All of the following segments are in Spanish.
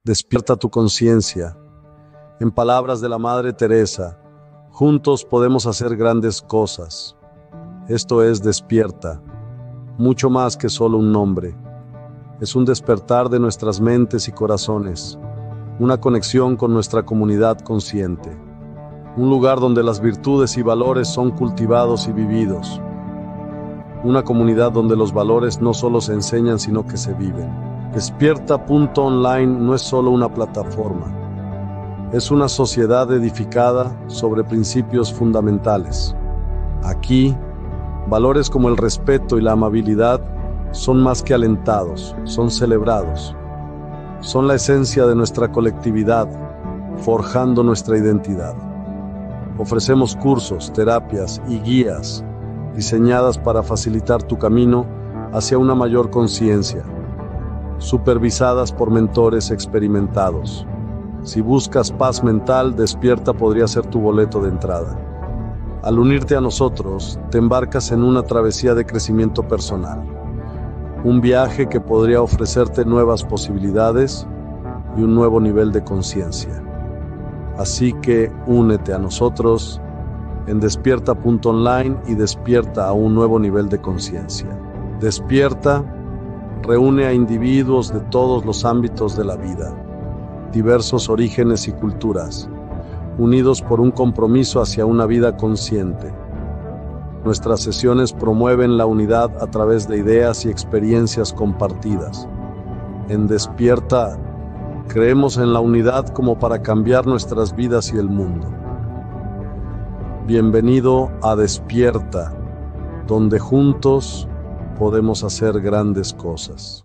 Despierta tu conciencia. En palabras de la Madre Teresa, juntos podemos hacer grandes cosas. Esto es despierta, mucho más que solo un nombre. Es un despertar de nuestras mentes y corazones, una conexión con nuestra comunidad consciente, un lugar donde las virtudes y valores son cultivados y vividos, una comunidad donde los valores no solo se enseñan sino que se viven. Despierta.online no es solo una plataforma, es una sociedad edificada sobre principios fundamentales. Aquí, valores como el respeto y la amabilidad son más que alentados, son celebrados. Son la esencia de nuestra colectividad, forjando nuestra identidad. Ofrecemos cursos, terapias y guías diseñadas para facilitar tu camino hacia una mayor conciencia, supervisadas por mentores experimentados. Si buscas paz mental, Despierta podría ser tu boleto de entrada. Al unirte a nosotros, te embarcas en una travesía de crecimiento personal, un viaje que podría ofrecerte nuevas posibilidades y un nuevo nivel de conciencia. Así que únete a nosotros en despierta.online y despierta a un nuevo nivel de conciencia. Despierta reúne a individuos de todos los ámbitos de la vida, diversos orígenes y culturas, unidos por un compromiso hacia una vida consciente. Nuestras sesiones promueven la unidad a través de ideas y experiencias compartidas. En Despierta, creemos en la unidad como para cambiar nuestras vidas y el mundo. Bienvenido a Despierta, donde juntos podemos hacer grandes cosas.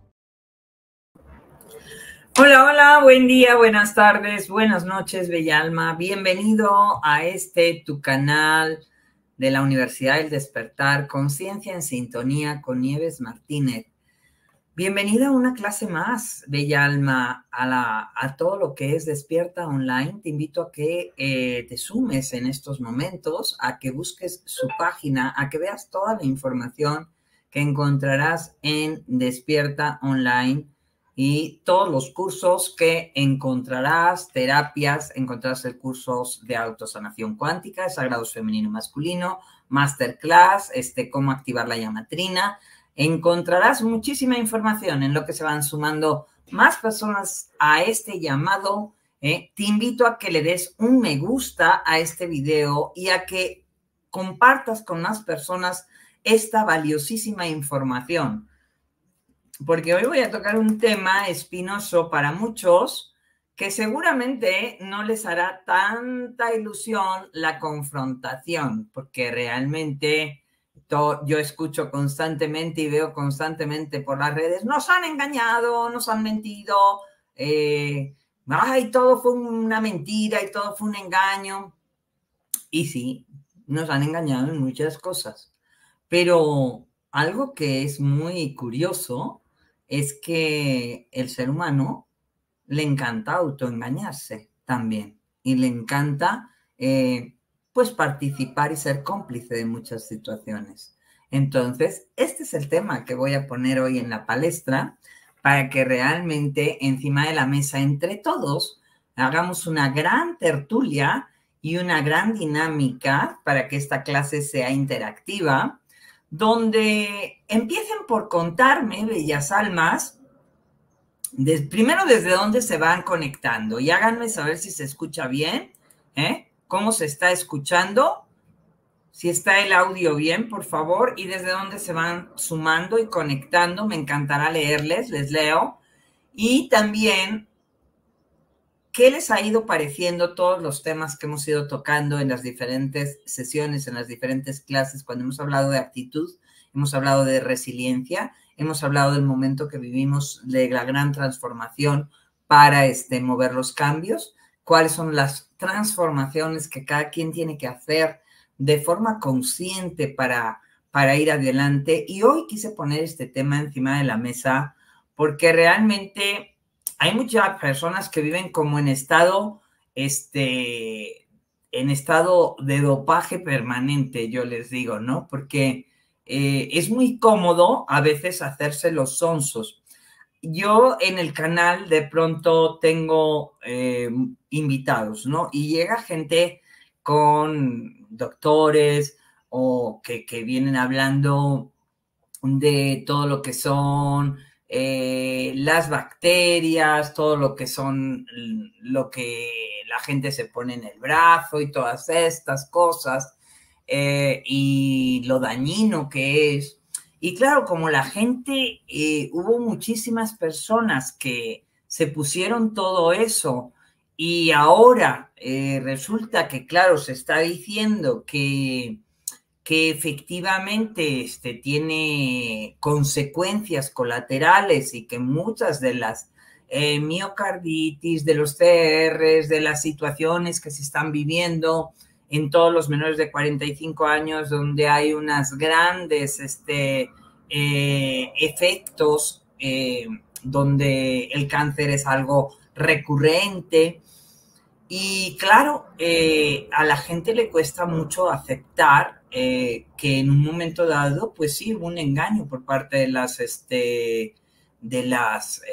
Hola, hola, buen día, buenas tardes, buenas noches, bella alma. Bienvenido a tu canal de la Universidad del Despertar, Conciencia en Sintonía con Nieves Martínez. Bienvenida a una clase más, bella alma, a todo lo que es Despierta Online. Te invito a que te sumes en estos momentos, a que busques su página, a que veas toda la información que encontrarás en Despierta Online y todos los cursos que encontrarás, terapias, encontrarás el cursos de autosanación cuántica, sagrados femenino y masculino, masterclass, cómo activar la llama trina. Encontrarás muchísima información en lo que se van sumando más personas a este llamado. Te invito a que le des un me gusta a este video y a que compartas con más personas esta valiosísima información. Porque hoy voy a tocar un tema espinoso para muchos que seguramente no les hará tanta ilusión la confrontación, porque realmente yo escucho constantemente y veo constantemente por las redes, nos han engañado, nos han mentido, todo fue una mentira y todo fue un engaño. Y sí, nos han engañado en muchas cosas, pero algo que es muy curioso es que el ser humano le encanta autoengañarse también y le encanta pues participar y ser cómplice de muchas situaciones. Entonces, este es el tema que voy a poner hoy en la palestra para que realmente encima de la mesa entre todos hagamos una gran tertulia y una gran dinámica para que esta clase sea interactiva, donde empiecen por contarme, bellas almas, primero desde dónde se van conectando y háganme saber si se escucha bien, cómo se está escuchando, si está el audio bien, por favor, y desde dónde se van sumando y conectando. Me encantará leerles, les leo. Y también, ¿qué les ha ido pareciendo todos los temas que hemos ido tocando en las diferentes sesiones, en las diferentes clases? Cuando hemos hablado de actitud, hemos hablado de resiliencia, hemos hablado del momento que vivimos, de la gran transformación para mover los cambios. ¿Cuáles son las transformaciones que cada quien tiene que hacer de forma consciente para ir adelante? Y hoy quise poner este tema encima de la mesa porque realmente hay muchas personas que viven como en estado de dopaje permanente, yo les digo, ¿no? Porque es muy cómodo a veces hacerse los sonsos. yo en el canal de pronto tengo invitados, ¿no? Y llega gente con doctores o que vienen hablando de todo lo que son las bacterias, todo lo que son lo que la gente se pone en el brazo y todas estas cosas, y lo dañino que es. Y claro, como la gente, hubo muchísimas personas que se pusieron todo eso y ahora resulta que, claro, se está diciendo que efectivamente tiene consecuencias colaterales y que muchas de las miocarditis, de los CRs, de las situaciones que se están viviendo en todos los menores de 45 años, donde hay unas grandes efectos, donde el cáncer es algo recurrente. Y claro, a la gente le cuesta mucho aceptar que en un momento dado, pues sí, hubo un engaño por parte de las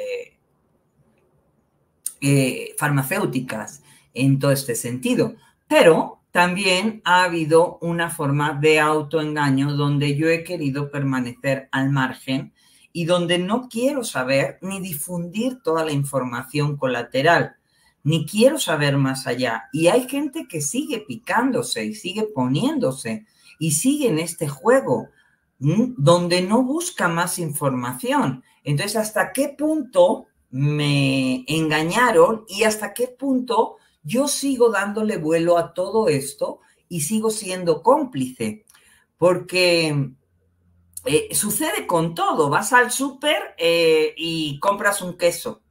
farmacéuticas en todo este sentido. Pero también ha habido una forma de autoengaño donde yo he querido permanecer al margen y donde no quiero saber ni difundir toda la información colateral, ni quiero saber más allá. Y hay gente que sigue picándose y sigue poniéndose y sigue en este juego, donde no busca más información. Entonces, ¿hasta qué punto me engañaron y hasta qué punto yo sigo dándole vuelo a todo esto y sigo siendo cómplice? Porque sucede con todo. Vas al súper y compras un queso,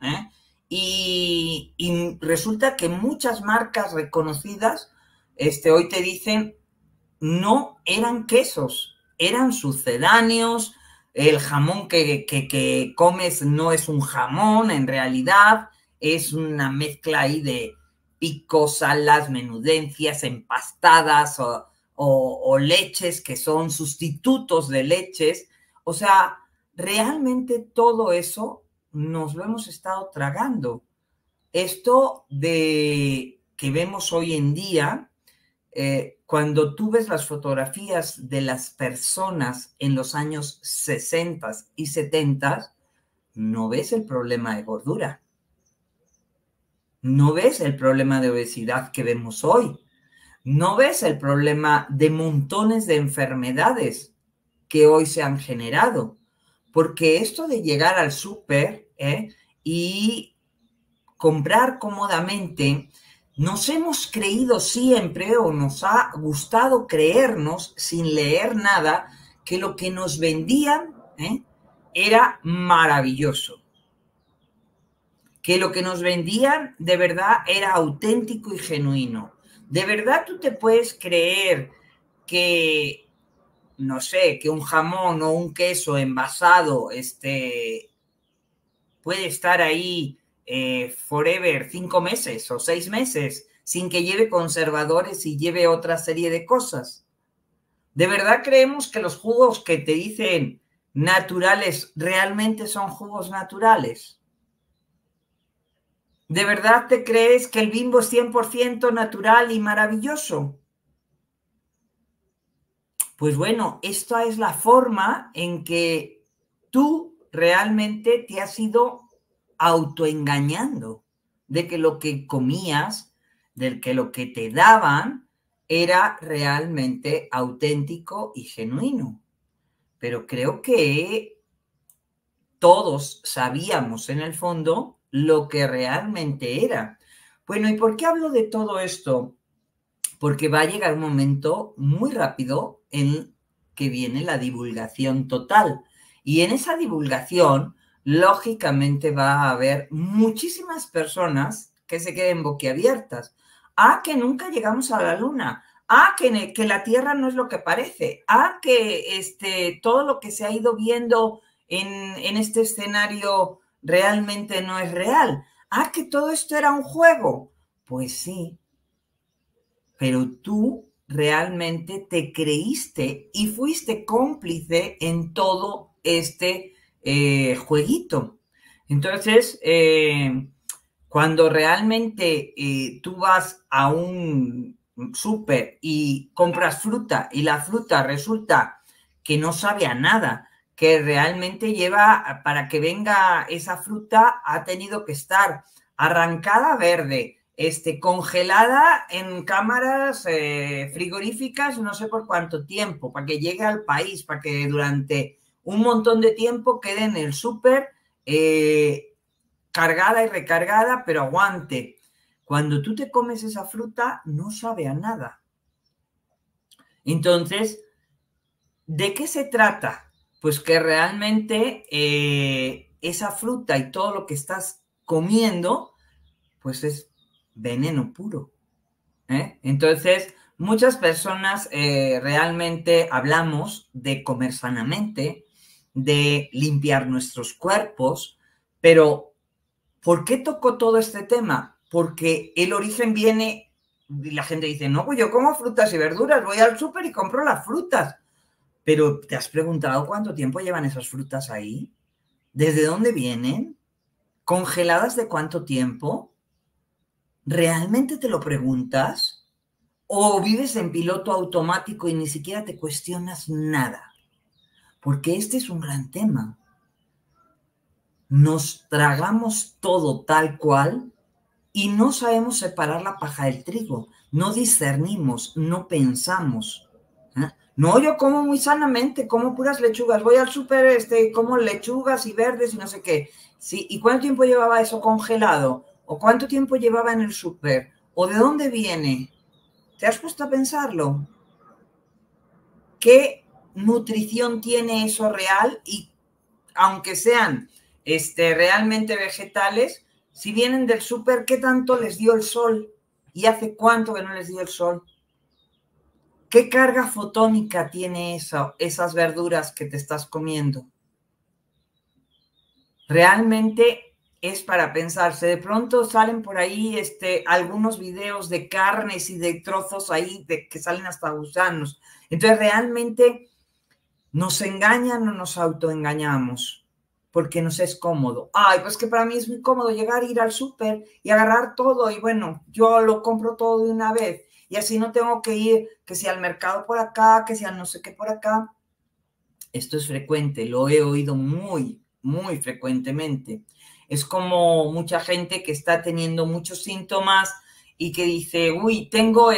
y resulta que muchas marcas reconocidas hoy te dicen no eran quesos, eran sucedáneos. El jamón que comes no es un jamón, en realidad es una mezcla ahí de picos, salas, menudencias, empastadas o leches que son sustitutos de leches. O sea, realmente todo eso nos lo hemos estado tragando. Esto de que vemos hoy en día, cuando tú ves las fotografías de las personas en los años 60 y 70, no ves el problema de gordura, no ves el problema de obesidad que vemos hoy, no ves el problema de montones de enfermedades que hoy se han generado, porque esto de llegar al súper y comprar cómodamente, nos hemos creído siempre, o nos ha gustado creernos sin leer nada, que lo que nos vendían era maravilloso, que lo que nos vendían de verdad era auténtico y genuino. ¿De verdad tú te puedes creer que, no sé, que un jamón o un queso envasado puede estar ahí forever 5 meses o 6 meses sin que lleve conservadores y lleve otra serie de cosas? ¿De verdad creemos que los jugos que te dicen naturales realmente son jugos naturales? ¿De verdad te crees que el Bimbo es 100% natural y maravilloso? Pues bueno, esta es la forma en que tú realmente te has ido autoengañando de que lo que comías, de que lo que te daban era realmente auténtico y genuino. Pero creo que todos sabíamos en el fondo lo que realmente era. Bueno, ¿y por qué hablo de todo esto? Porque va a llegar un momento muy rápido en que viene la divulgación total. Y en esa divulgación, lógicamente, va a haber muchísimas personas que se queden boquiabiertas. Que nunca llegamos a la luna. Que la Tierra no es lo que parece. Que todo lo que se ha ido viendo en este escenario realmente no es real. Que todo esto era un juego. Pues sí, pero tú realmente te creíste y fuiste cómplice en todo este jueguito. Entonces, cuando realmente tú vas a un súper y compras fruta y la fruta resulta que no sabe a nada, que realmente lleva, para que venga esa fruta, ha tenido que estar arrancada verde, congelada en cámaras frigoríficas no sé por cuánto tiempo, para que llegue al país, para que durante un montón de tiempo quede en el súper cargada y recargada, pero aguante. Cuando tú te comes esa fruta, no sabe a nada. Entonces, ¿de qué se trata? Pues que realmente esa fruta y todo lo que estás comiendo, pues es veneno puro. Entonces, muchas personas realmente hablamos de comer sanamente, de limpiar nuestros cuerpos, pero ¿por qué toco todo este tema? Porque el origen viene, y la gente dice, no, pues yo como frutas y verduras, voy al súper y compro las frutas. Pero ¿te has preguntado cuánto tiempo llevan esas frutas ahí? ¿Desde dónde vienen? ¿Congeladas de cuánto tiempo? ¿Realmente te lo preguntas? ¿O vives en piloto automático y ni siquiera te cuestionas nada? Porque este es un gran tema. Nos tragamos todo tal cual y no sabemos separar la paja del trigo, no discernimos, no pensamos. No, yo como muy sanamente, como puras lechugas, voy al súper, como lechugas y verdes y no sé qué. Sí, ¿y cuánto tiempo llevaba eso congelado? ¿O cuánto tiempo llevaba en el súper? ¿O de dónde viene? ¿Te has puesto a pensarlo? ¿Qué nutrición tiene eso real? Y aunque sean realmente vegetales, si vienen del súper, ¿qué tanto les dio el sol? ¿Y hace cuánto que no les dio el sol? ¿Qué carga fotónica tiene esas verduras que te estás comiendo? Realmente es para pensarse. De pronto salen por ahí algunos videos de carnes y de trozos ahí que salen hasta gusanos. Entonces, realmente nos engañan o nos autoengañamos porque nos es cómodo. Ay, pues que para mí es muy cómodo llegar, ir al súper y agarrar todo y bueno, yo lo compro todo de una vez y así no tengo que ir, que sea al mercado por acá, que sea no sé qué por acá. Esto es frecuente, lo he oído muy, muy frecuentemente. Es como mucha gente que está teniendo muchos síntomas y que dice, uy, tengo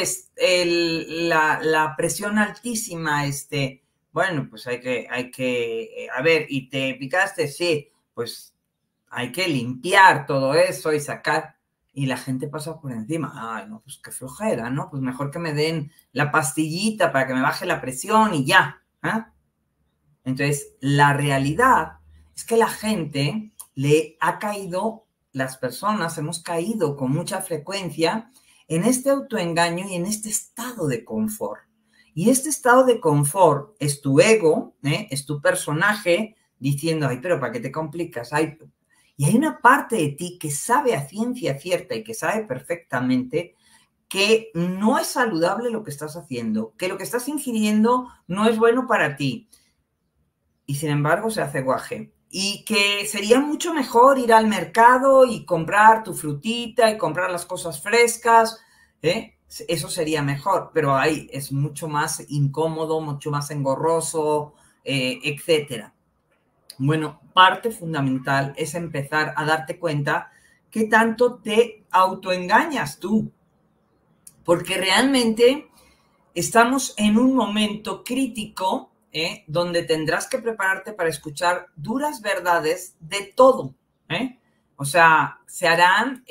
la presión altísima, bueno, pues hay que, a ver, ¿y te picaste? Sí, pues hay que limpiar todo eso y sacar, y la gente pasa por encima. Ay, no, pues qué flojera, ¿no? Pues mejor que me den la pastillita para que me baje la presión y ya, ¿eh? Entonces, la realidad es que la gente le ha caído, las personas hemos caído con mucha frecuencia en este autoengaño y en este estado de confort. Y este estado de confort es tu ego, es tu personaje diciendo, ay, pero ¿para qué te complicas? Ay, y hay una parte de ti que sabe a ciencia cierta y que sabe perfectamente que no es saludable lo que estás haciendo, que lo que estás ingiriendo no es bueno para ti. Y sin embargo se hace guaje. Y que sería mucho mejor ir al mercado y comprar tu frutita y comprar las cosas frescas, ¿eh? Eso sería mejor, pero ahí es mucho más incómodo, mucho más engorroso, etcétera. Bueno, parte fundamental es empezar a darte cuenta qué tanto te autoengañas tú, porque realmente estamos en un momento crítico donde tendrás que prepararte para escuchar duras verdades de todo. O sea, se harán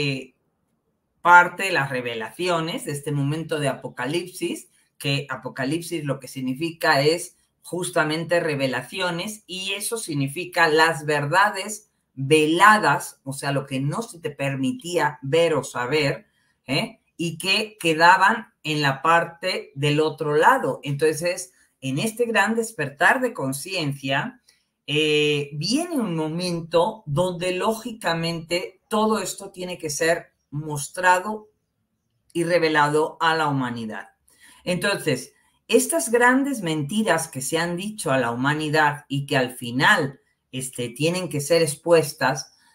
parte de las revelaciones de este momento de Apocalipsis, que Apocalipsis lo que significa es justamente revelaciones y eso significa las verdades veladas, o sea, lo que no se te permitía ver o saber, y que quedaban en la parte del otro lado. Entonces, en este gran despertar de conciencia, viene un momento donde lógicamente todo esto tiene que ser mostrado y revelado a la humanidad. Entonces, estas grandes mentiras que se han dicho a la humanidad y que al final tienen que ser expuestas,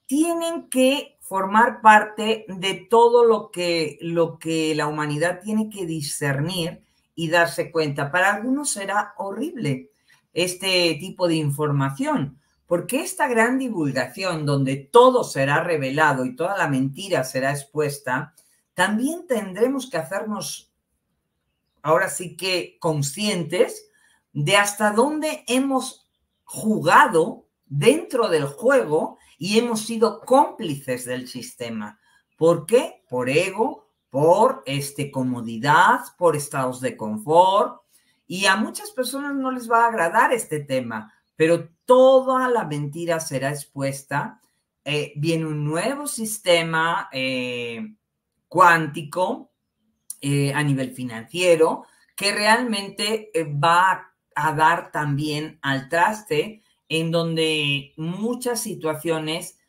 tienen que formar parte de todo lo que la humanidad tiene que discernir y darse cuenta. Para algunos será horrible este tipo de información, porque esta gran divulgación donde todo será revelado y toda la mentira será expuesta, también tendremos que hacernos ahora sí que conscientes de hasta dónde hemos jugado dentro del juego y hemos sido cómplices del sistema. ¿Por qué? Por ego, por comodidad, por estados de confort. Y a muchas personas no les va a agradar este tema, pero toda la mentira será expuesta. Viene un nuevo sistema cuántico a nivel financiero que realmente va a dar también al traste en donde muchas situaciones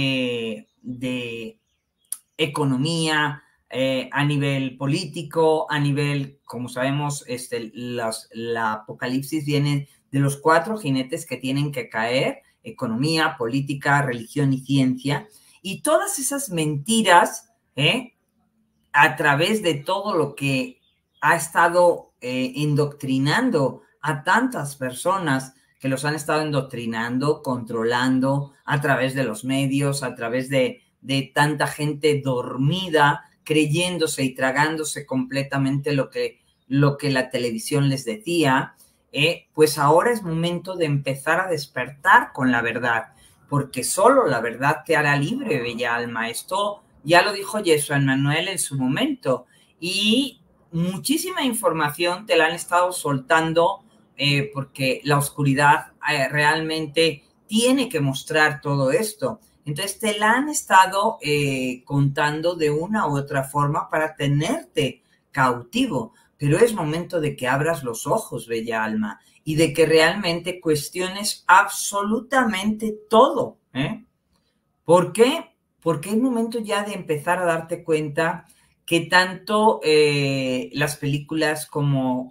de economía, a nivel político, a nivel, como sabemos, la apocalipsis viene de los 4 jinetes que tienen que caer: economía, política, religión y ciencia. Y todas esas mentiras, a través de todo lo que ha estado indoctrinando a tantas personas que los han estado indoctrinando, controlando a través de los medios, a través de tanta gente dormida, creyéndose y tragándose completamente lo que la televisión les decía, pues ahora es momento de empezar a despertar con la verdad, porque solo la verdad te hará libre, bella alma. Esto ya lo dijo Jesús Manuel en su momento, y muchísima información te la han estado soltando porque la oscuridad realmente tiene que mostrar todo esto. Entonces te la han estado contando de una u otra forma para tenerte cautivo, pero es momento de que abras los ojos, bella alma, y de que realmente cuestiones absolutamente todo. ¿Por qué? Porque es momento ya de empezar a darte cuenta que tanto las películas como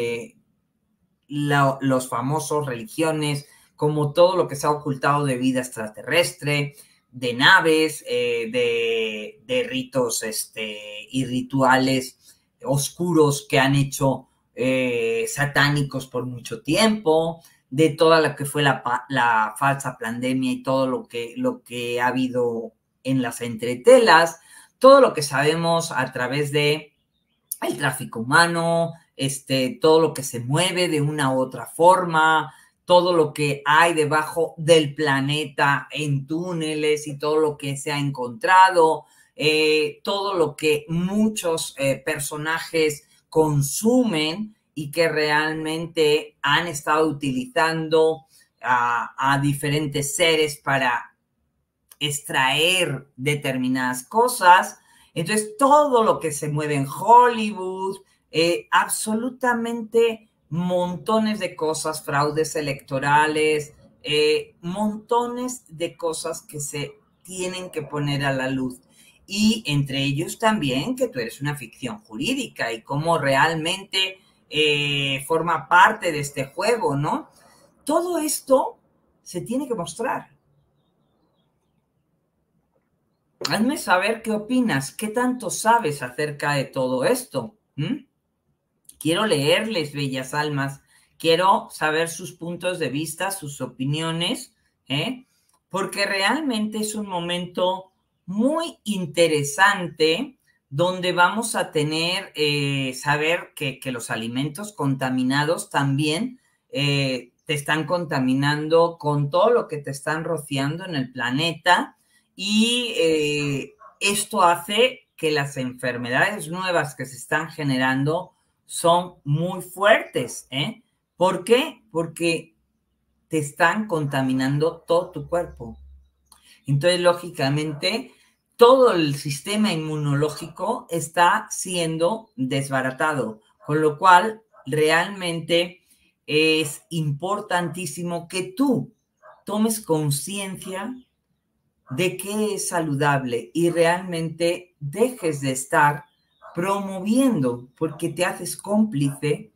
los famosos religiones, como todo lo que se ha ocultado de vida extraterrestre, de naves, de ritos y rituales oscuros que han hecho satánicos por mucho tiempo, de toda lo que fue la falsa pandemia y todo lo que ha habido en las entretelas, todo lo que sabemos a través de el tráfico humano, todo lo que se mueve de una u otra forma, todo lo que hay debajo del planeta en túneles y todo lo que se ha encontrado, todo lo que muchos personajes consumen y que realmente han estado utilizando a diferentes seres para extraer determinadas cosas. Entonces, todo lo que se mueve en Hollywood, absolutamente montones de cosas, fraudes electorales, montones de cosas que se tienen que poner a la luz. Y entre ellos también que tú eres una ficción jurídica y cómo realmente forma parte de este juego, ¿no? Todo esto se tiene que mostrar. Hazme saber qué opinas, qué tanto sabes acerca de todo esto. Quiero leerles, bellas almas, quiero saber sus puntos de vista, sus opiniones, porque realmente es un momento muy interesante donde vamos a tener, saber que los alimentos contaminados también te están contaminando con todo lo que te están rociando en el planeta. Y esto hace que las enfermedades nuevas que se están generando son muy fuertes. ¿Por qué? Porque te están contaminando todo tu cuerpo. Entonces, lógicamente, todo el sistema inmunológico está siendo desbaratado, con lo cual realmente es importantísimo que tú tomes conciencia de qué es saludable y realmente dejes de estar promoviendo, porque te haces cómplice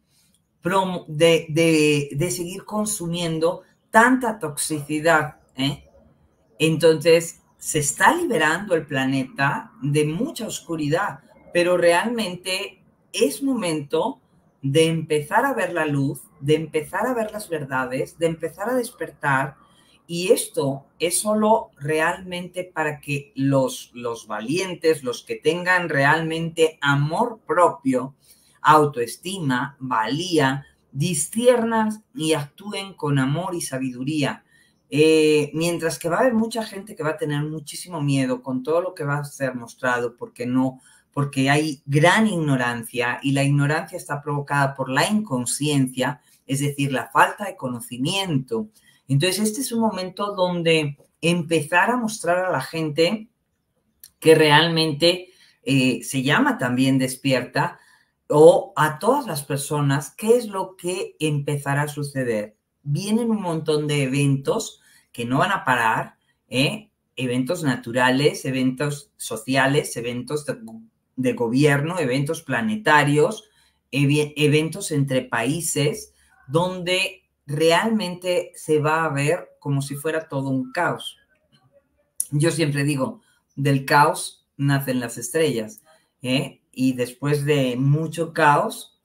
de seguir consumiendo tanta toxicidad. Entonces, se está liberando el planeta de mucha oscuridad, pero realmente es momento de empezar a ver la luz, de empezar a ver las verdades, de empezar a despertar. Y esto es solo realmente para que los valientes, los que tengan realmente amor propio, autoestima, valía, disciernan y actúen con amor y sabiduría. Mientras que va a haber mucha gente que va a tener muchísimo miedo con todo lo que va a ser mostrado, porque hay gran ignorancia, y la ignorancia está provocada por la inconsciencia, es decir, la falta de conocimiento. Entonces, este es un momento donde empezar a mostrar a la gente que realmente se llama también despierta, o a todas las personas, qué es lo que empezará a suceder. Vienen un montón de eventos que no van a parar, eventos naturales, eventos sociales, eventos de gobierno, eventos planetarios, eventos entre países, donde realmente se va a ver como si fuera todo un caos. Yo siempre digo, del caos nacen las estrellas, y después de mucho caos,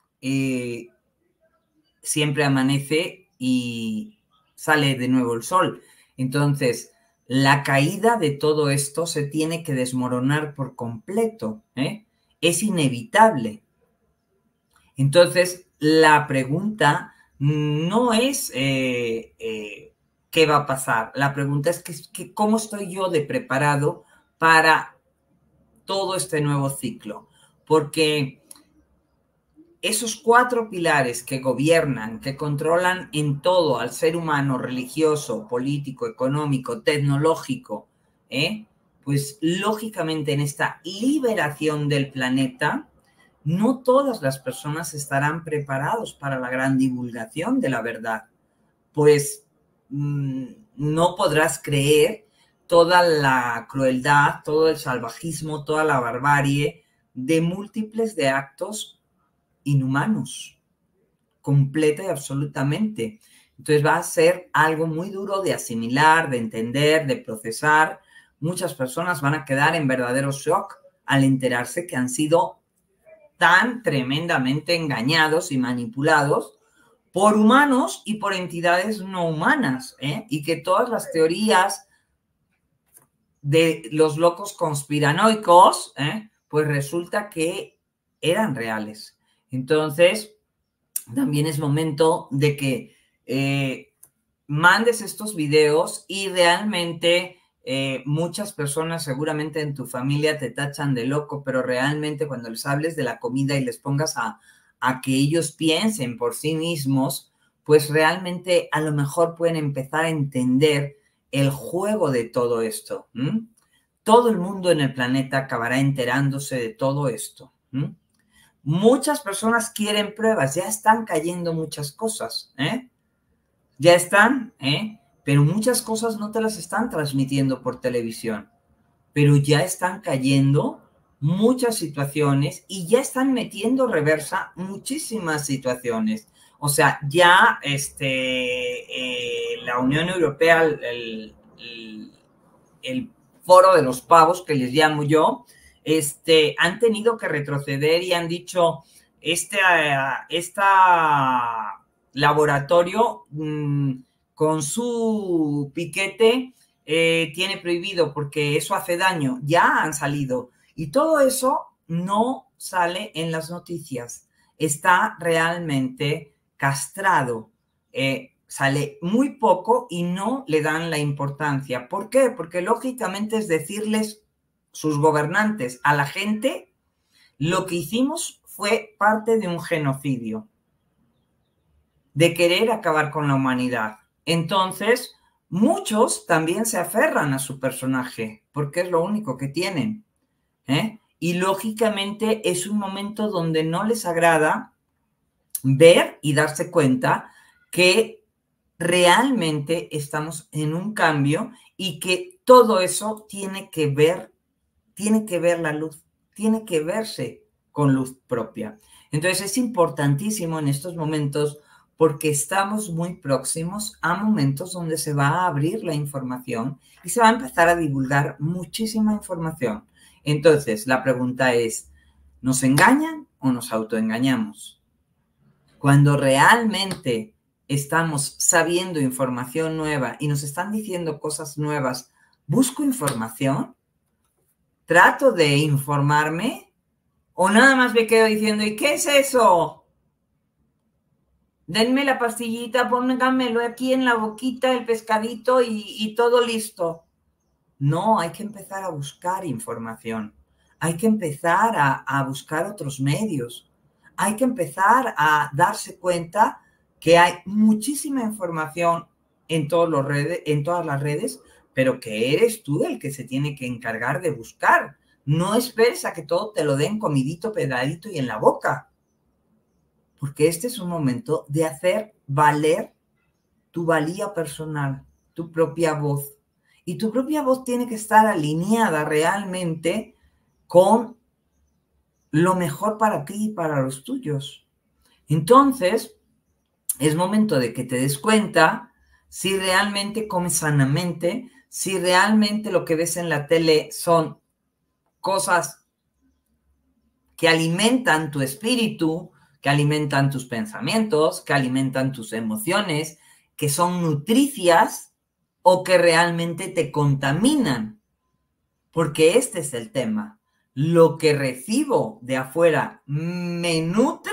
siempre amanece y sale de nuevo el sol. Entonces, la caída de todo esto se tiene que desmoronar por completo, es inevitable. Entonces, la pregunta no es qué va a pasar. La pregunta es que cómo estoy yo de preparado para todo este nuevo ciclo. Porque esos 4 pilares que gobiernan, que controlan en todo al ser humano, religioso, político, económico, tecnológico, pues lógicamente en esta liberación del planeta, no todas las personas estarán preparados para la gran divulgación de la verdad, pues no podrás creer toda la crueldad, todo el salvajismo, toda la barbarie de múltiples de actos inhumanos, completa y absolutamente. Entonces va a ser algo muy duro de asimilar, de entender, de procesar. Muchas personas van a quedar en verdadero shock al enterarse que han sido tan tremendamente engañados y manipulados por humanos y por entidades no humanas, y que todas las teorías de los locos conspiranoicos, pues resulta que eran reales. Entonces, también es momento de que mandes estos videos, y realmente muchas personas seguramente en tu familia te tachan de loco, pero realmente cuando les hables de la comida y les pongas a que ellos piensen por sí mismos, pues realmente a lo mejor pueden empezar a entender el juego de todo esto. Todo el mundo en el planeta acabará enterándose de todo esto. Muchas personas quieren pruebas, ya están cayendo muchas cosas, ya están, pero muchas cosas no te las están transmitiendo por televisión, pero ya están cayendo muchas situaciones y ya están metiendo reversa muchísimas situaciones. O sea, ya la Unión Europea, el foro de los pavos, que les llamo yo, han tenido que retroceder y han dicho, laboratorio con su piquete tiene prohibido porque eso hace daño. Ya han salido. Y todo eso no sale en las noticias. Está realmente castrado. Sale muy poco y no le dan la importancia. ¿Por qué? Porque lógicamente es decirles, sus gobernantes, a la gente, lo que hicimos fue parte de un genocidio, de querer acabar con la humanidad. Entonces, muchos también se aferran a su personaje, porque es lo único que tienen. Y lógicamente es un momento donde no les agrada ver y darse cuenta que realmente estamos en un cambio y que todo eso tiene que ver la luz, tiene que verse con luz propia. Entonces es importantísimo en estos momentos porque estamos muy próximos a momentos donde se va a abrir la información y se va a empezar a divulgar muchísima información. Entonces, la pregunta es, ¿nos engañan o nos autoengañamos? Cuando realmente estamos sabiendo información nueva y nos están diciendo cosas nuevas, ¿busco información? ¿Trato de informarme? ¿O nada más me quedo diciendo, ¿y qué es eso? Denme la pastillita, pónganmelo aquí en la boquita, el pescadito y todo listo. No, hay que empezar a buscar información. Hay que empezar a buscar otros medios. Hay que empezar a darse cuenta que hay muchísima información en todas las redes, pero que eres tú el que se tiene que encargar de buscar. No esperes a que todo te lo den comidito, pedadito y en la boca. Porque este es un momento de hacer valer tu valía personal, tu propia voz. Y tu propia voz tiene que estar alineada realmente con lo mejor para ti y para los tuyos. Entonces, es momento de que te des cuenta si realmente comes sanamente, si realmente lo que ves en la tele son cosas que alimentan tu espíritu, que alimentan tus pensamientos, que alimentan tus emociones, que son nutricias o que realmente te contaminan. Porque este es el tema. Lo que recibo de afuera me nutre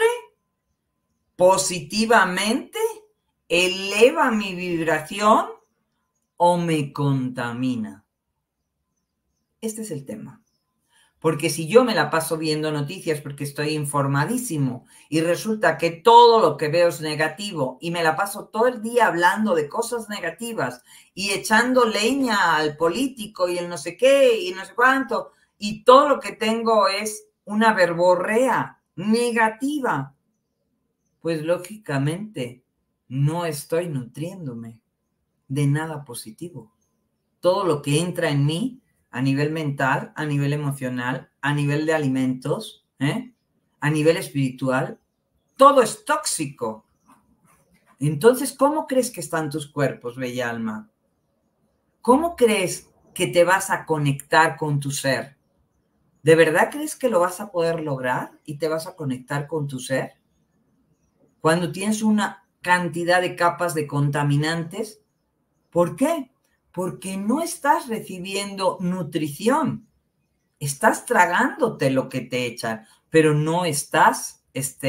positivamente, eleva mi vibración o me contamina. Este es el tema. Porque si yo me la paso viendo noticias porque estoy informadísimo y resulta que todo lo que veo es negativo y me la paso todo el día hablando de cosas negativas y echando leña al político y el no sé qué y no sé cuánto, y todo lo que tengo es una verborrea negativa, pues lógicamente no estoy nutriéndome de nada positivo. Todo lo que entra en mí a nivel mental, a nivel emocional, a nivel de alimentos, a nivel espiritual, todo es tóxico. Entonces, ¿cómo crees que están tus cuerpos, bella alma? ¿Cómo crees que te vas a conectar con tu ser? ¿De verdad crees que lo vas a poder lograr y te vas a conectar con tu ser? Cuando tienes una cantidad de capas de contaminantes, ¿por qué? Porque no estás recibiendo nutrición. Estás tragándote lo que te echan, pero no estás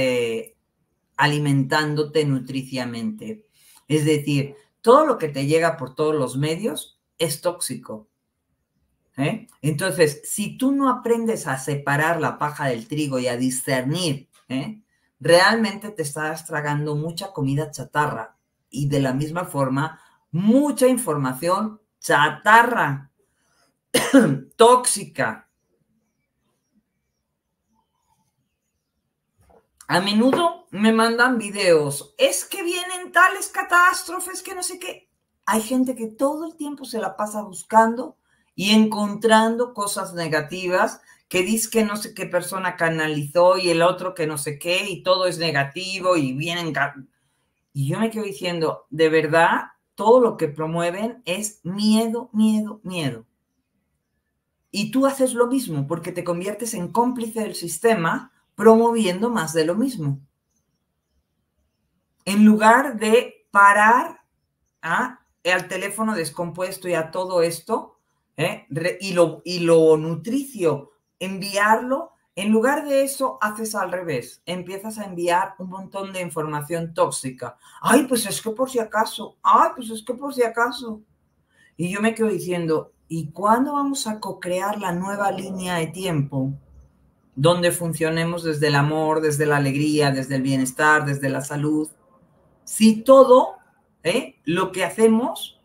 alimentándote nutriciamente. Es decir, todo lo que te llega por todos los medios es tóxico. Entonces, si tú no aprendes a separar la paja del trigo y a discernir, realmente te estás tragando mucha comida chatarra y de la misma forma mucha información chatarra, tóxica. A menudo me mandan videos, es que vienen tales catástrofes que no sé qué. Hay gente que todo el tiempo se la pasa buscando y encontrando cosas negativas, que dice que no sé qué persona canalizó y el otro que no sé qué, y todo es negativo y vienen... Y yo me quedo diciendo, de verdad, todo lo que promueven es miedo, miedo, miedo. Y tú haces lo mismo porque te conviertes en cómplice del sistema promoviendo más de lo mismo. En lugar de parar al teléfono descompuesto y a todo esto, y lo nutricio, enviarlo, en lugar de eso haces al revés, empiezas a enviar un montón de información tóxica. Ay, pues es que por si acaso, ay, pues es que por si acaso. Y yo me quedo diciendo, ¿y cuándo vamos a co-crear la nueva línea de tiempo? Donde funcionemos desde el amor, desde la alegría, desde el bienestar, desde la salud. Si todo lo que hacemos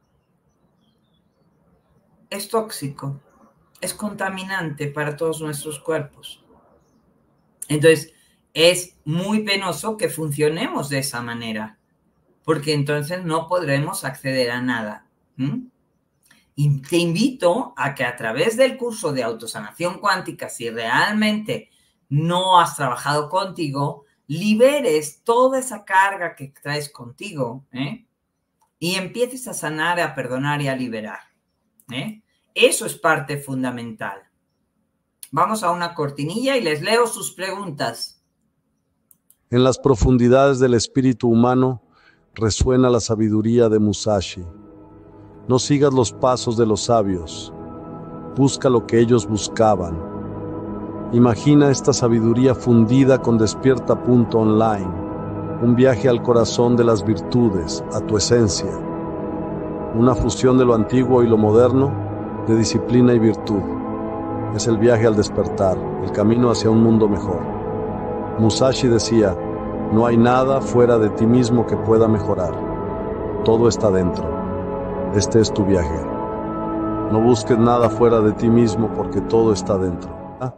es tóxico, es contaminante para todos nuestros cuerpos. Entonces, es muy penoso que funcionemos de esa manera, porque entonces no podremos acceder a nada. Y te invito a que a través del curso de autosanación cuántica, si realmente no has trabajado contigo, liberes toda esa carga que traes contigo, y empieces a sanar, a perdonar y a liberar. Eso es parte fundamental. Vamos a una cortinilla y les leo sus preguntas. En las profundidades del espíritu humano resuena la sabiduría de Musashi. No sigas los pasos de los sabios. Busca lo que ellos buscaban. Imagina esta sabiduría fundida con Despierta.online, un viaje al corazón de las virtudes, a tu esencia. Una fusión de lo antiguo y lo moderno, de disciplina y virtud. Es el viaje al despertar, el camino hacia un mundo mejor. Musashi decía, no hay nada fuera de ti mismo que pueda mejorar. Todo está dentro. Este es tu viaje. No busques nada fuera de ti mismo porque todo está dentro.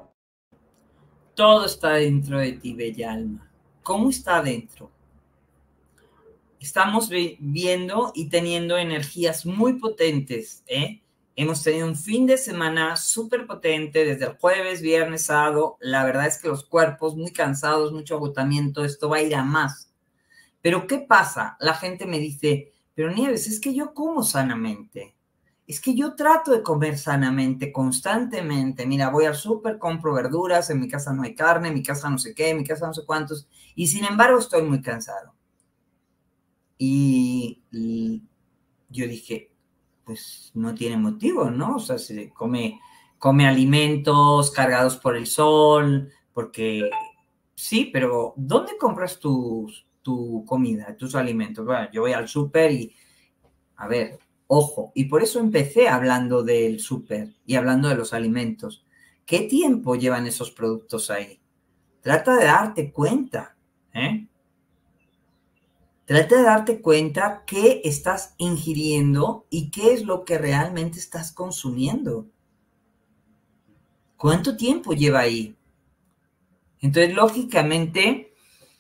Todo está dentro de ti, bella alma. ¿Cómo está dentro? Estamos viendo y teniendo energías muy potentes, Hemos tenido un fin de semana súper potente desde el jueves, viernes, sábado. La verdad es que los cuerpos muy cansados, mucho agotamiento, esto va a ir a más. Pero ¿qué pasa? La gente me dice, pero Nieves, es que yo como sanamente. Es que yo trato de comer sanamente, constantemente. Mira, voy al súper, compro verduras, en mi casa no hay carne, en mi casa no sé qué, en mi casa no sé cuántos. Y sin embargo estoy muy cansado. Y yo dije, pues no tiene motivo, ¿no? O sea, se come alimentos cargados por el sol, porque sí, pero ¿dónde compras tu comida, tus alimentos? Bueno, yo voy al súper y, a ver, ojo, y por eso empecé hablando del súper y hablando de los alimentos. ¿Qué tiempo llevan esos productos ahí? Trata de darte cuenta, Trata de darte cuenta qué estás ingiriendo y qué es lo que realmente estás consumiendo. ¿Cuánto tiempo lleva ahí? Entonces, lógicamente,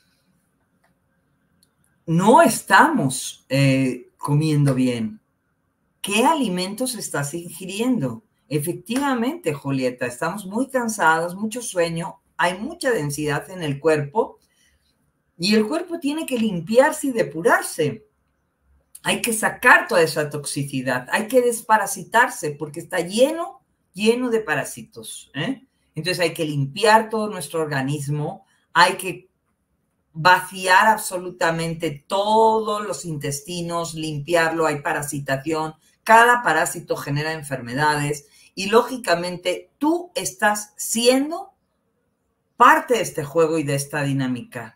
no estamos comiendo bien. ¿Qué alimentos estás ingiriendo? Efectivamente, Julieta, estamos muy cansados, mucho sueño, hay mucha densidad en el cuerpo y el cuerpo tiene que limpiarse y depurarse. Hay que sacar toda esa toxicidad, hay que desparasitarse porque está lleno de parásitos. Entonces hay que limpiar todo nuestro organismo, hay que vaciar absolutamente todos los intestinos, limpiarlo, hay parasitación, cada parásito genera enfermedades y lógicamente tú estás siendo parte de este juego y de esta dinámica.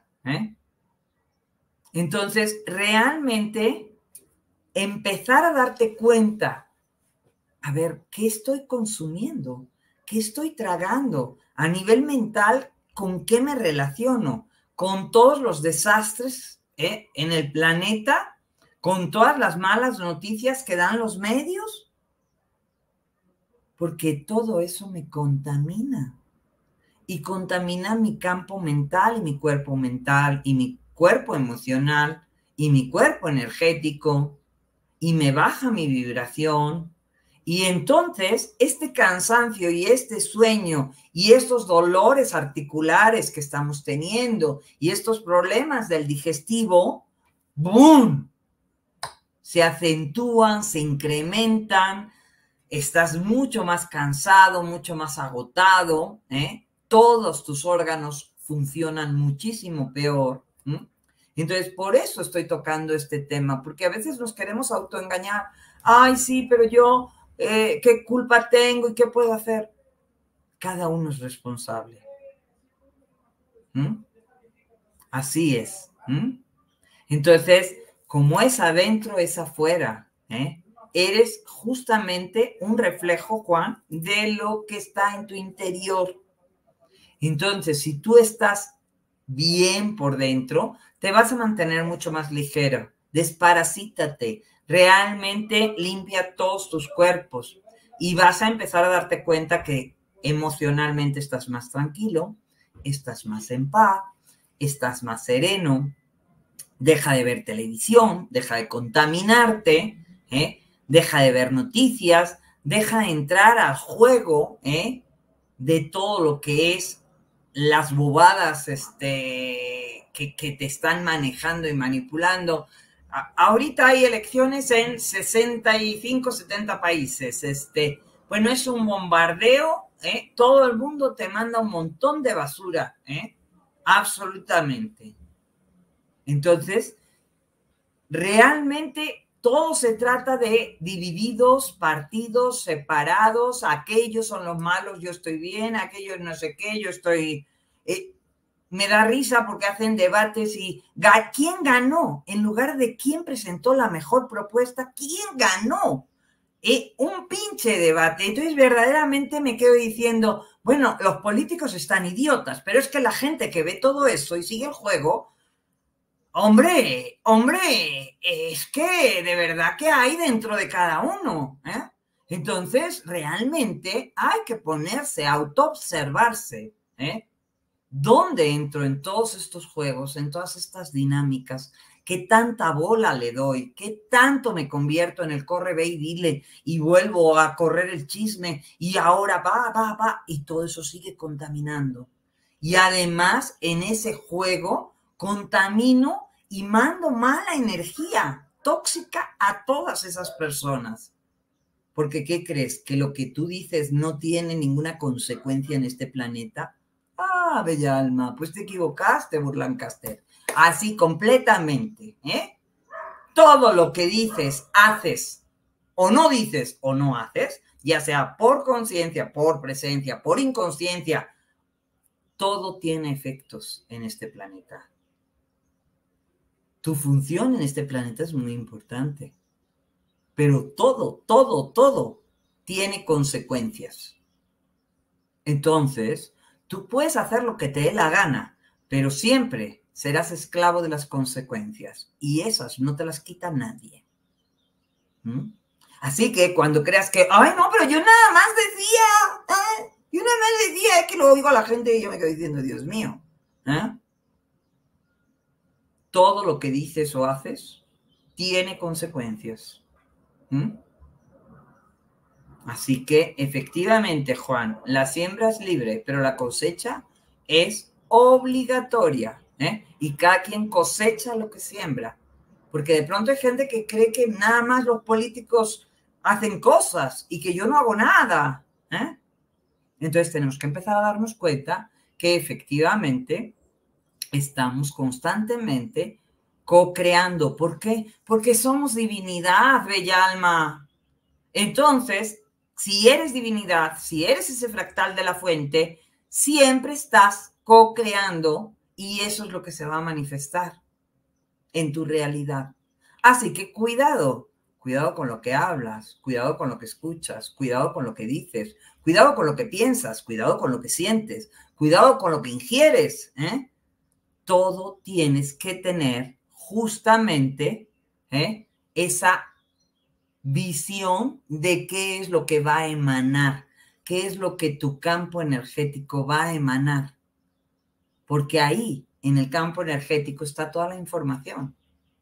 Entonces, realmente empezar a darte cuenta, a ver, ¿qué estoy consumiendo? ¿Qué estoy tragando? A nivel mental, ¿con qué me relaciono? Con todos los desastres en el planeta, con todas las malas noticias que dan los medios, porque todo eso me contamina y contamina mi campo mental y mi cuerpo mental y mi cuerpo emocional y mi cuerpo energético y me baja mi vibración. Y entonces este cansancio y este sueño y estos dolores articulares que estamos teniendo y estos problemas del digestivo, ¡boom!, se acentúan, se incrementan, estás mucho más cansado, mucho más agotado, todos tus órganos funcionan muchísimo peor. Entonces, por eso estoy tocando este tema, porque a veces nos queremos autoengañar. Ay, sí, pero yo, ¿qué culpa tengo y qué puedo hacer? Cada uno es responsable. Así es. Entonces, como es adentro, es afuera. Eres justamente un reflejo, Juan, de lo que está en tu interior. Entonces, si tú estás bien por dentro, te vas a mantener mucho más ligero. Desparasítate, realmente limpia todos tus cuerpos y vas a empezar a darte cuenta que emocionalmente estás más tranquilo, estás más en paz, estás más sereno, deja de ver televisión, deja de contaminarte, deja de ver noticias, deja de entrar al juego de todo lo que es las bobadas que te están manejando y manipulando. Ahorita hay elecciones en 65, 70 países. Bueno, es un bombardeo, todo el mundo te manda un montón de basura, absolutamente. Entonces, realmente todo se trata de divididos, partidos, separados, aquellos son los malos, yo estoy bien, aquellos no sé qué, yo estoy... me da risa porque hacen debates y ¿quién ganó? En lugar de quién presentó la mejor propuesta, ¿quién ganó? Un pinche debate. Entonces verdaderamente me quedo diciendo, bueno, los políticos están idiotas, pero es que la gente que ve todo eso y sigue el juego, hombre, es que de verdad que hay dentro de cada uno, ¿eh? Entonces, realmente hay que ponerse a autoobservarse, ¿eh? ¿Dónde entro en todos estos juegos, en todas estas dinámicas? ¿Qué tanta bola le doy? ¿Qué tanto me convierto en el corre, ve y dile? Y vuelvo a correr el chisme y ahora va, y todo eso sigue contaminando. Y además, en ese juego, contamino y mando mala energía tóxica a todas esas personas. Porque, ¿qué crees? ¿Que lo que tú dices no tiene ninguna consecuencia en este planeta? Ah, bella alma, pues te equivocaste, Burlancaster. Así completamente, ¿eh? Todo lo que dices, haces, o no dices o no haces, ya sea por conciencia, por presencia, por inconsciencia, todo tiene efectos en este planeta. Tu función en este planeta es muy importante, pero todo tiene consecuencias. Entonces, tú puedes hacer lo que te dé la gana, pero siempre serás esclavo de las consecuencias y esas no te las quita nadie. Así que cuando creas que, ay, no, pero yo nada más decía, yo nada más decía, es que lo oigo a la gente y yo me quedo diciendo, Dios mío, todo lo que dices o haces tiene consecuencias. Así que efectivamente, Juan, la siembra es libre, pero la cosecha es obligatoria, y cada quien cosecha lo que siembra. Porque de pronto hay gente que cree que nada más los políticos hacen cosas y que yo no hago nada. Entonces tenemos que empezar a darnos cuenta que efectivamente estamos constantemente co-creando. ¿Por qué? Porque somos divinidad, bella alma. Entonces, si eres divinidad, si eres ese fractal de la fuente, siempre estás co-creando y eso es lo que se va a manifestar en tu realidad. Así que cuidado con lo que hablas, cuidado con lo que escuchas, cuidado con lo que dices, cuidado con lo que piensas, cuidado con lo que sientes, cuidado con lo que ingieres, Todo tienes que tener justamente esa visión de qué es lo que va a emanar, qué es lo que tu campo energético va a emanar. Porque ahí, en el campo energético, está toda la información.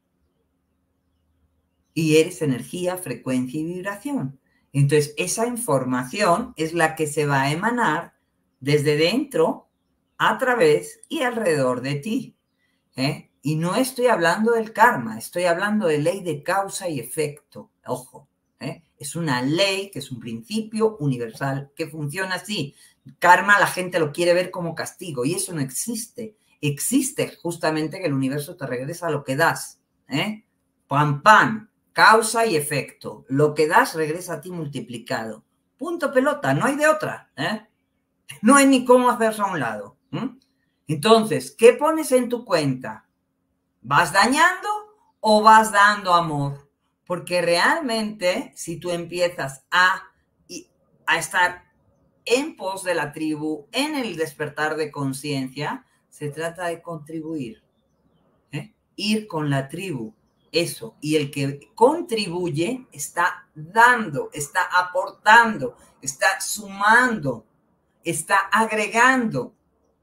Y eres energía, frecuencia y vibración. Entonces, esa información es la que se va a emanar desde dentro, a través y alrededor de ti. Y no estoy hablando del karma, estoy hablando de ley de causa y efecto. Ojo. Es una ley, que es un principio universal, que funciona así. Karma la gente lo quiere ver como castigo y eso no existe. Existe justamente que el universo te regresa lo que das. Pam, pam, causa y efecto. Lo que das regresa a ti multiplicado. Punto pelota, no hay de otra. No hay ni cómo hacerse a un lado. Entonces, ¿qué pones en tu cuenta? ¿Vas dañando o vas dando amor? Porque realmente, si tú empiezas a estar en pos de la tribu, en el despertar de conciencia, se trata de contribuir, ir con la tribu, eso. Y el que contribuye está dando, está aportando, está sumando, está agregando.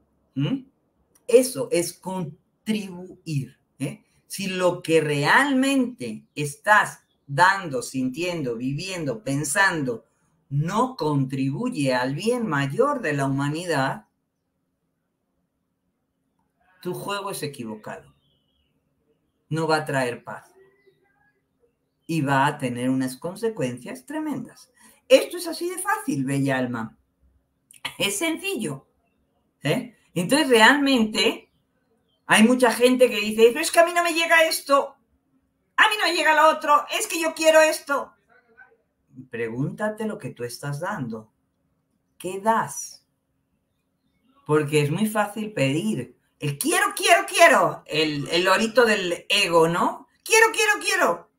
Eso es contribuir. Si lo que realmente estás dando, sintiendo, viviendo, pensando, no contribuye al bien mayor de la humanidad, tu juego es equivocado. No va a traer paz. Y va a tener unas consecuencias tremendas. Esto es así de fácil, bella alma. Es sencillo. Entonces, realmente, hay mucha gente que dice, pero es que a mí no me llega esto, a mí no me llega lo otro, es que yo quiero esto. Pregúntate lo que tú estás dando. ¿Qué das? Porque es muy fácil pedir. El quiero, quiero, quiero. El lorito del ego, ¿no? Quiero, quiero, quiero.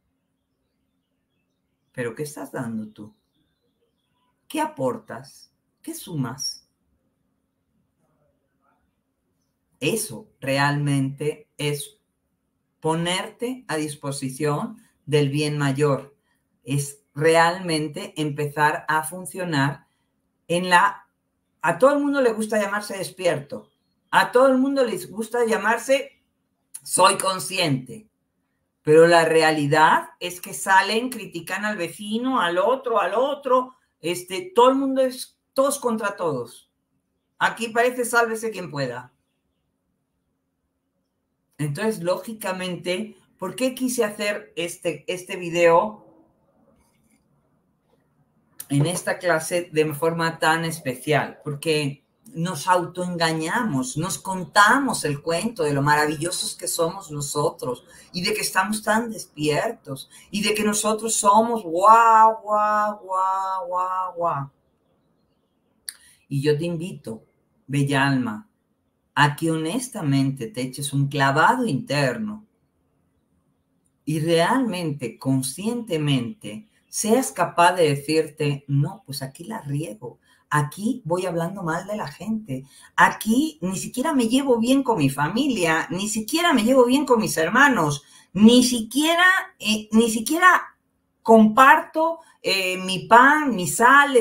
¿Pero qué estás dando tú? ¿Qué aportas? ¿Qué sumas? Eso realmente es ponerte a disposición del bien mayor. Es realmente empezar a funcionar en la... A todo el mundo le gusta llamarse despierto. A todo el mundo les gusta llamarse soy consciente. Pero la realidad es que salen, critican al vecino, al otro, todo el mundo es todos contra todos. Aquí parece sálvese quien pueda. Entonces, lógicamente, ¿por qué quise hacer este video en esta clase de forma tan especial? Porque nos autoengañamos, nos contamos el cuento de lo maravillosos que somos nosotros y de que estamos tan despiertos y de que nosotros somos guau, guau, guau, guau, guau. Y yo te invito, bella alma, a que honestamente te eches un clavado interno y realmente, conscientemente, seas capaz de decirte, no, pues aquí la riego, aquí voy hablando mal de la gente, aquí ni siquiera me llevo bien con mi familia, ni siquiera me llevo bien con mis hermanos, ni siquiera comparto mi pan, mi sal,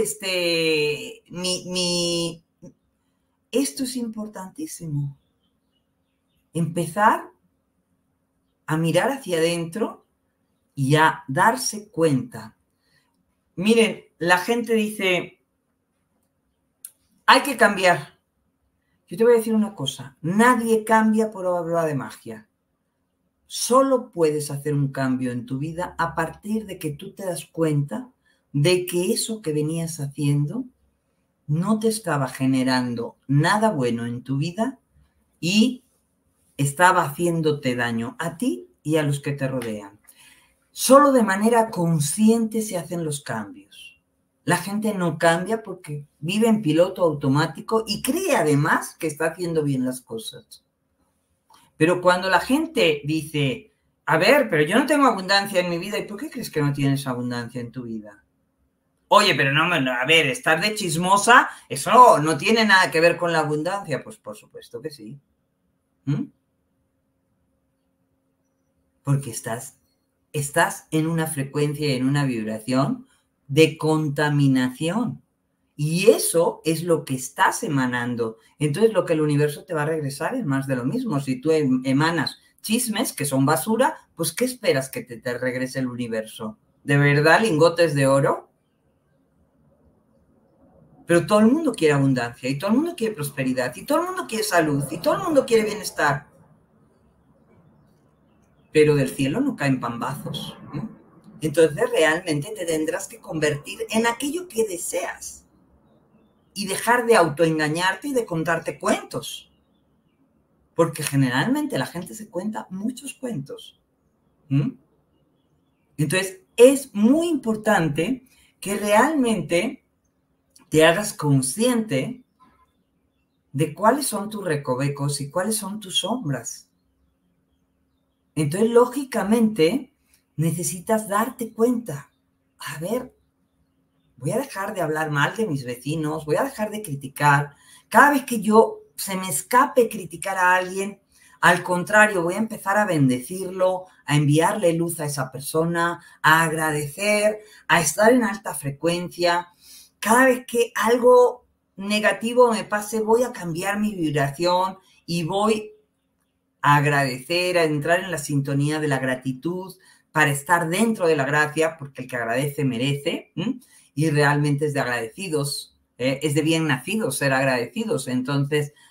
Esto es importantísimo. Empezar a mirar hacia adentro y a darse cuenta. Miren, la gente dice, hay que cambiar. Yo te voy a decir una cosa, nadie cambia por obra de magia. Solo puedes hacer un cambio en tu vida a partir de que tú te das cuenta de que eso que venías haciendo no te estaba generando nada bueno en tu vida y estaba haciéndote daño a ti y a los que te rodean. Solo de manera consciente se hacen los cambios. La gente no cambia porque vive en piloto automático y cree además que está haciendo bien las cosas. Pero cuando la gente dice, a ver, pero yo no tengo abundancia en mi vida, ¿y por qué crees que no tienes abundancia en tu vida? Oye, pero no, a ver, estar de chismosa, eso no tiene nada que ver con la abundancia. Pues por supuesto que sí. Porque estás en una frecuencia y en una vibración de contaminación. Y eso es lo que estás emanando. Entonces, lo que el universo te va a regresar es más de lo mismo. Si tú emanas chismes, que son basura, pues ¿qué esperas que te regrese el universo? ¿De verdad lingotes de oro? Pero todo el mundo quiere abundancia, y todo el mundo quiere prosperidad, y todo el mundo quiere salud, y todo el mundo quiere bienestar. Pero del cielo no caen pambazos. Entonces realmente te tendrás que convertir en aquello que deseas y dejar de autoengañarte y de contarte cuentos. Porque generalmente la gente se cuenta muchos cuentos. Entonces es muy importante que realmente te hagas consciente de cuáles son tus recovecos y cuáles son tus sombras. Entonces, lógicamente, necesitas darte cuenta. A ver, voy a dejar de hablar mal de mis vecinos, voy a dejar de criticar. Cada vez que se me escape criticar a alguien, al contrario, voy a empezar a bendecirlo, a enviarle luz a esa persona, a agradecer, a estar en alta frecuencia. Cada vez que algo negativo me pase, voy a cambiar mi vibración y voy a agradecer, a entrar en la sintonía de la gratitud para estar dentro de la gracia, porque el que agradece merece, y realmente es de agradecidos, es de bien nacidos ser agradecidos. Entonces,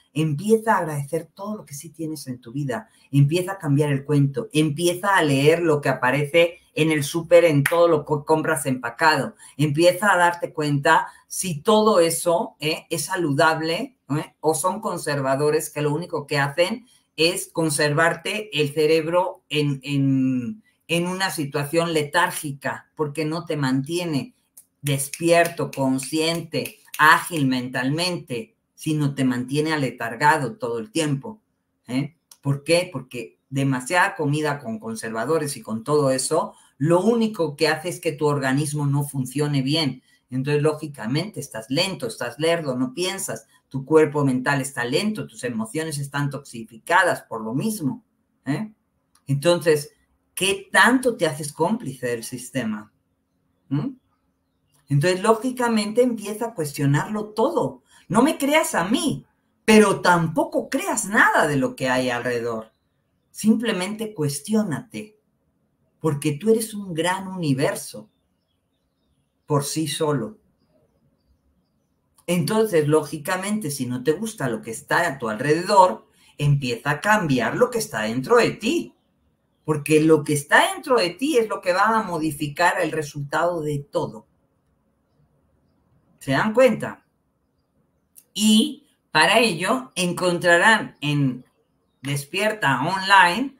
empieza a agradecer todo lo que sí tienes en tu vida, empieza a cambiar el cuento, empieza a leer lo que aparece en el súper, en todo lo que compras empacado, empieza a darte cuenta si todo eso es saludable o son conservadores que lo único que hacen es conservarte el cerebro en una situación letárgica, porque no te mantiene despierto, consciente, ágil mentalmente, sino te mantiene aletargado todo el tiempo. ¿Por qué? Porque demasiada comida con conservadores y con todo eso, lo único que hace es que tu organismo no funcione bien. Entonces, lógicamente, estás lento, estás lerdo, no piensas, tu cuerpo mental está lento, tus emociones están toxificadas por lo mismo. Entonces, ¿qué tanto te haces cómplice del sistema? Entonces, lógicamente, empieza a cuestionarlo todo. No me creas a mí, pero tampoco creas nada de lo que hay alrededor. Simplemente cuestiónate, porque tú eres un gran universo por sí solo. Entonces, lógicamente, si no te gusta lo que está a tu alrededor, empieza a cambiar lo que está dentro de ti, porque lo que está dentro de ti es lo que va a modificar el resultado de todo. ¿Se dan cuenta? Y para ello encontrarán en Despierta Online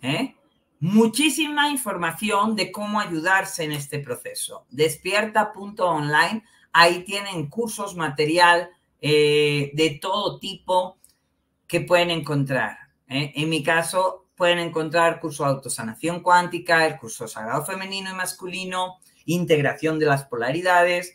muchísima información de cómo ayudarse en este proceso. Despierta.online, ahí tienen cursos, material de todo tipo que pueden encontrar. En mi caso, pueden encontrar curso de autosanación cuántica, el curso sagrado femenino y masculino, integración de las polaridades,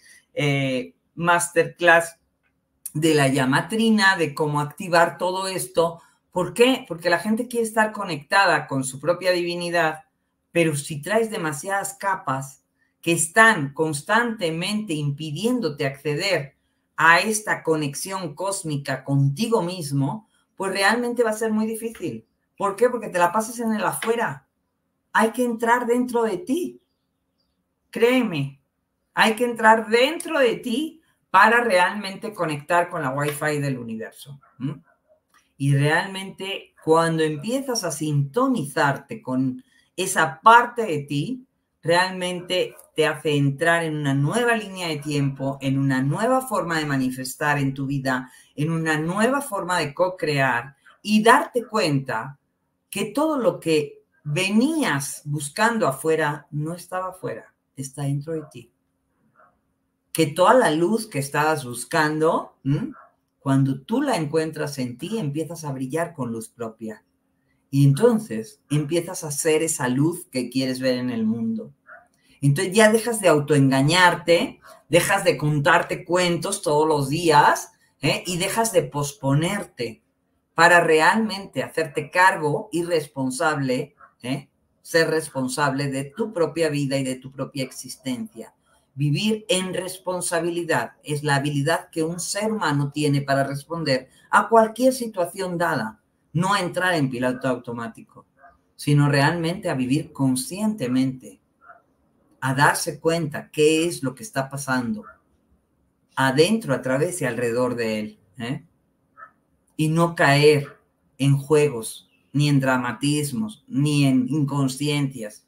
masterclass de la llama trina, de cómo activar todo esto. ¿Por qué? Porque la gente quiere estar conectada con su propia divinidad, pero si traes demasiadas capas que están constantemente impidiéndote acceder a esta conexión cósmica contigo mismo, pues realmente va a ser muy difícil. ¿Por qué? Porque te la pasas en el afuera. Hay que entrar dentro de ti. Créeme, hay que entrar dentro de ti para realmente conectar con la Wi-Fi del universo. Y realmente cuando empiezas a sintonizarte con esa parte de ti, realmente te hace entrar en una nueva línea de tiempo, en una nueva forma de manifestar en tu vida, en una nueva forma de co-crear y darte cuenta que todo lo que venías buscando afuera no estaba afuera, está dentro de ti. Que toda la luz que estabas buscando, cuando tú la encuentras en ti, empiezas a brillar con luz propia. Y entonces empiezas a ser esa luz que quieres ver en el mundo. Entonces ya dejas de autoengañarte, dejas de contarte cuentos todos los días y dejas de posponerte para realmente hacerte cargo y responsable, ser responsable de tu propia vida y de tu propia existencia. Vivir en responsabilidad es la habilidad que un ser humano tiene para responder a cualquier situación dada, no a entrar en piloto automático, sino realmente a vivir conscientemente, a darse cuenta qué es lo que está pasando adentro, a través y alrededor de él, y no caer en juegos, ni en dramatismos, ni en inconsciencias.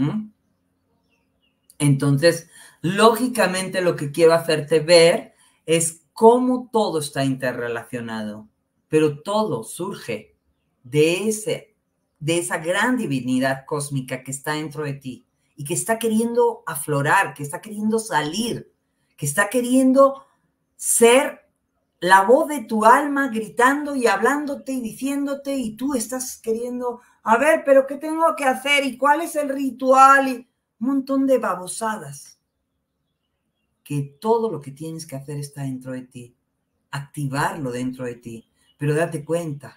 Entonces, lógicamente lo que quiero hacerte ver es cómo todo está interrelacionado, pero todo surge de esa gran divinidad cósmica que está dentro de ti y que está queriendo aflorar, que está queriendo salir, que está queriendo ser la voz de tu alma gritando y hablándote y diciéndote, y tú estás queriendo, a ver, pero ¿qué tengo que hacer? ¿Y cuál es el ritual? Y un montón de babosadas. Que todo lo que tienes que hacer está dentro de ti. Activarlo dentro de ti. Pero date cuenta.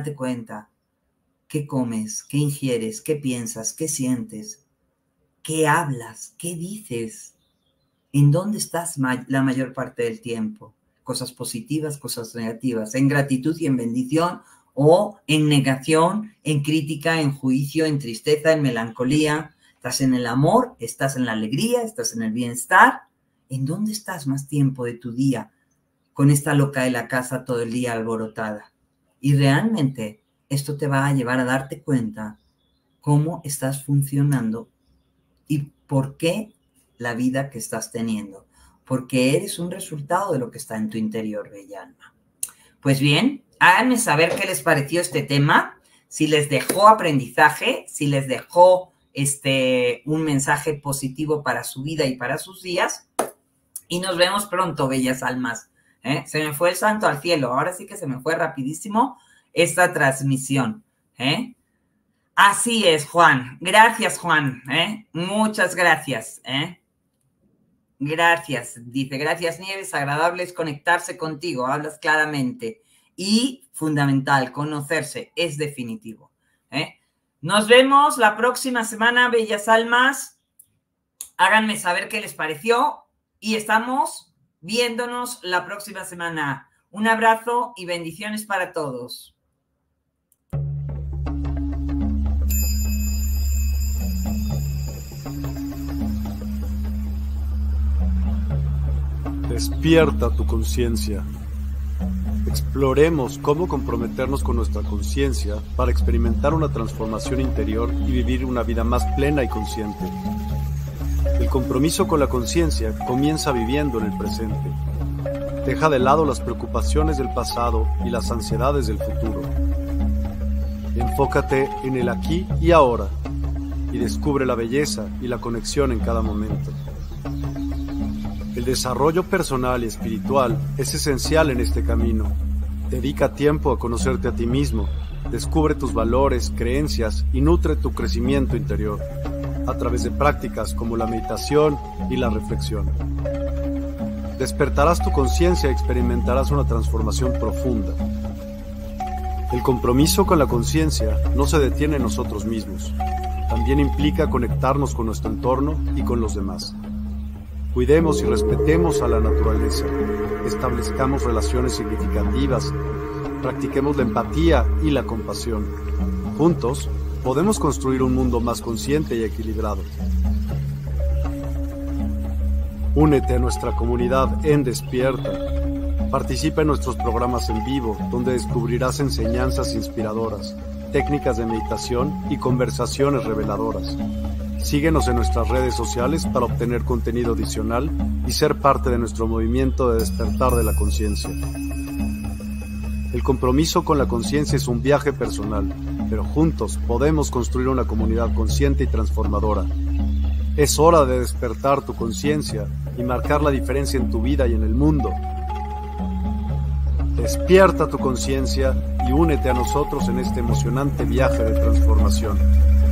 ¿Qué comes? ¿Qué ingieres? ¿Qué piensas? ¿Qué sientes? ¿Qué hablas? ¿Qué dices? ¿En dónde estás la mayor parte del tiempo? Cosas positivas, cosas negativas, en gratitud y en bendición, o en negación, en crítica, en juicio, en tristeza, en melancolía. ¿Estás en el amor? ¿Estás en la alegría? ¿Estás en el bienestar? ¿En dónde estás más tiempo de tu día con esta loca de la casa todo el día alborotada? Y realmente esto te va a llevar a darte cuenta cómo estás funcionando y por qué la vida que estás teniendo. Porque eres un resultado de lo que está en tu interior, bella alma. Pues bien, háganme saber qué les pareció este tema, si les dejó aprendizaje, si les dejó un mensaje positivo para su vida y para sus días. Y nos vemos pronto, bellas almas. Se me fue el santo al cielo. Ahora sí que se me fue rapidísimo esta transmisión. Así es, Juan. Gracias, Juan. Muchas gracias. Gracias. Dice, gracias, Nieves. Agradable es conectarse contigo. Hablas claramente. Y fundamental, conocerse. Es definitivo. Nos vemos la próxima semana, bellas almas. Háganme saber qué les pareció. Y estamos viéndonos la próxima semana. Un abrazo y bendiciones para todos. Despierta tu conciencia. Exploremos cómo comprometernos con nuestra conciencia para experimentar una transformación interior y vivir una vida más plena y consciente. El compromiso con la conciencia comienza viviendo en el presente. Deja de lado las preocupaciones del pasado y las ansiedades del futuro. Enfócate en el aquí y ahora y descubre la belleza y la conexión en cada momento. El desarrollo personal y espiritual es esencial en este camino. Dedica tiempo a conocerte a ti mismo, descubre tus valores, creencias y nutre tu crecimiento interior a través de prácticas como la meditación y la reflexión. Despertarás tu conciencia y experimentarás una transformación profunda. El compromiso con la conciencia no se detiene en nosotros mismos. También implica conectarnos con nuestro entorno y con los demás. Cuidemos y respetemos a la naturaleza, establezcamos relaciones significativas, practiquemos la empatía y la compasión. Juntos, podemos construir un mundo más consciente y equilibrado. Únete a nuestra comunidad en Despierta. Participa en nuestros programas en vivo, donde descubrirás enseñanzas inspiradoras, técnicas de meditación y conversaciones reveladoras. Síguenos en nuestras redes sociales para obtener contenido adicional y ser parte de nuestro movimiento de despertar de la conciencia. El compromiso con la conciencia es un viaje personal, pero juntos podemos construir una comunidad consciente y transformadora. Es hora de despertar tu conciencia y marcar la diferencia en tu vida y en el mundo. Despierta tu conciencia y únete a nosotros en este emocionante viaje de transformación.